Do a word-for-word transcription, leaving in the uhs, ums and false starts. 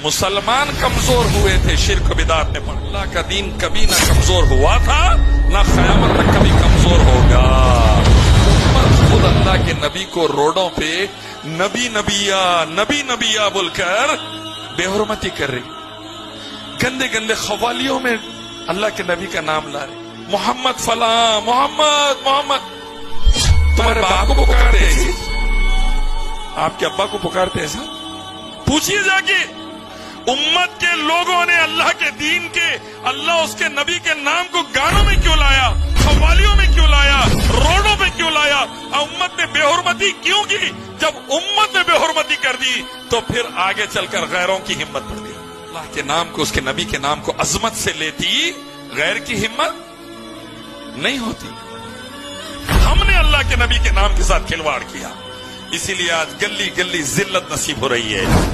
मुसलमान कमजोर हुए थे शिर्क बिदात ने, पर अल्लाह का दीन कभी ना कमजोर हुआ था, ना क़यामत तक कभी कमजोर होगा। उम्मत खुद अल्लाह के नबी को रोडों पे नबी नबिया नबी नबिया बोलकर बेहुरमती कर रही, गंदे गंदे खवालियों में अल्लाह के नबी का नाम ला रहे, मोहम्मद फला मोहम्मद मोहम्मद। तुम्हारे बाप को पुकारते हैं, आपके अब्बा को पुकारते हैं सर? पूछिए जाके, उम्मत के लोगों ने अल्लाह के दीन के, अल्लाह उसके नबी के नाम को गानों में क्यों लाया, खवालियों में क्यों लाया, रोडों पे क्यों लाया? उम्मत ने बेहुरमती क्यों की? जब उम्मत ने बेहुरमती कर दी तो फिर आगे चलकर गैरों की हिम्मत बढ़ गई। अल्लाह के नाम को, उसके नबी के नाम को अजमत से लेती, गैर की हिम्मत नहीं होती। हमने अल्लाह के नबी के नाम के साथ खिलवाड़ किया, इसीलिए आज गली गली जिल्लत नसीब हो रही है।